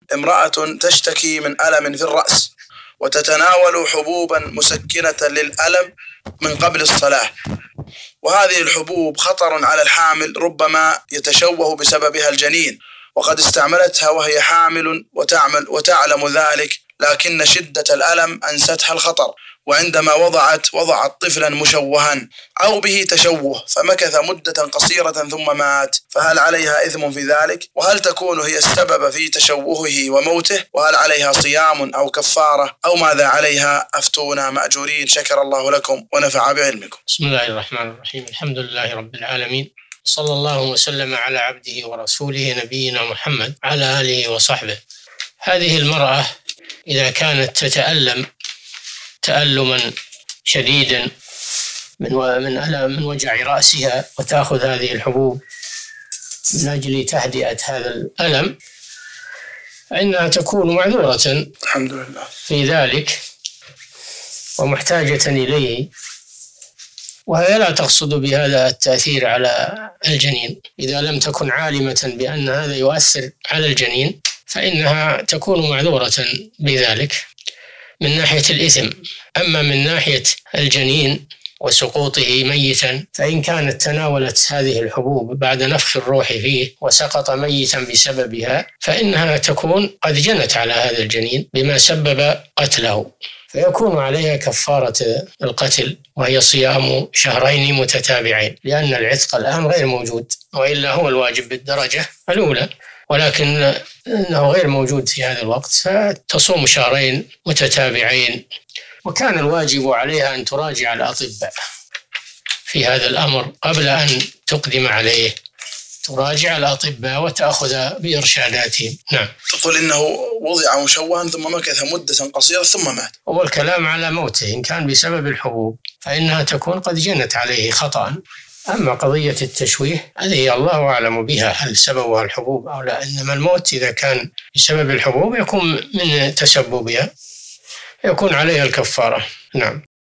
امرأة تشتكي من ألم في الرأس وتتناول حبوبا مسكنة للألم من قبل الصلاة، وهذه الحبوب خطر على الحامل، ربما يتشوه بسببها الجنين، وقد استعملتها وهي حامل وتعلم ذلك، لكن شدة الألم أنستها الخطر، وعندما وضعت طفلا مشوها أو به تشوه فمكث مدة قصيرة ثم مات، فهل عليها إثم في ذلك؟ وهل تكون هي السبب في تشوهه وموته؟ وهل عليها صيام أو كفارة أو ماذا عليها؟ أفتونا مأجورين، شكر الله لكم ونفع بعلمكم. بسم الله الرحمن الرحيم، الحمد لله رب العالمين، صلى الله وسلم على عبده ورسوله نبينا محمد على آله وصحبه. هذه المرأة إذا كانت تتألم تألما شديدا من وجع رأسها وتأخذ هذه الحبوب من أجل تهدئة هذا الألم، فإنها تكون معذورة الحمد لله في ذلك ومحتاجة إليه، وهي لا تقصد بهذا التأثير على الجنين. إذا لم تكن عالمة بأن هذا يؤثر على الجنين فإنها تكون معذورة بذلك من ناحية الإثم. أما من ناحية الجنين وسقوطه ميتا، فإن كانت تناولت هذه الحبوب بعد نفخ الروح فيه وسقط ميتا بسببها فإنها تكون قد جنت على هذا الجنين بما سبب قتله، فيكون عليها كفارة القتل، وهي صيام شهرين متتابعين، لأن العتق الآن غير موجود، وإلا هو الواجب بالدرجة الأولى، ولكن إنه غير موجود في هذا الوقت، فتصوم شهرين متتابعين. وكان الواجب عليها أن تراجع الأطباء في هذا الأمر قبل أن تقدم عليه، تراجع الأطباء وتأخذ بإرشاداتهم. نعم. تقول إنه وضع مشوها ثم مكث مدة قصيرة ثم مات. هو الكلام على موته، إن كان بسبب الحبوب فإنها تكون قد جنت عليه خطأ. أما قضية التشويه هذه الله أعلم بها، هل سببها الحبوب أو لا، إنما الموت إذا كان بسبب الحبوب يكون من تسببها، يكون عليها الكفارة. نعم.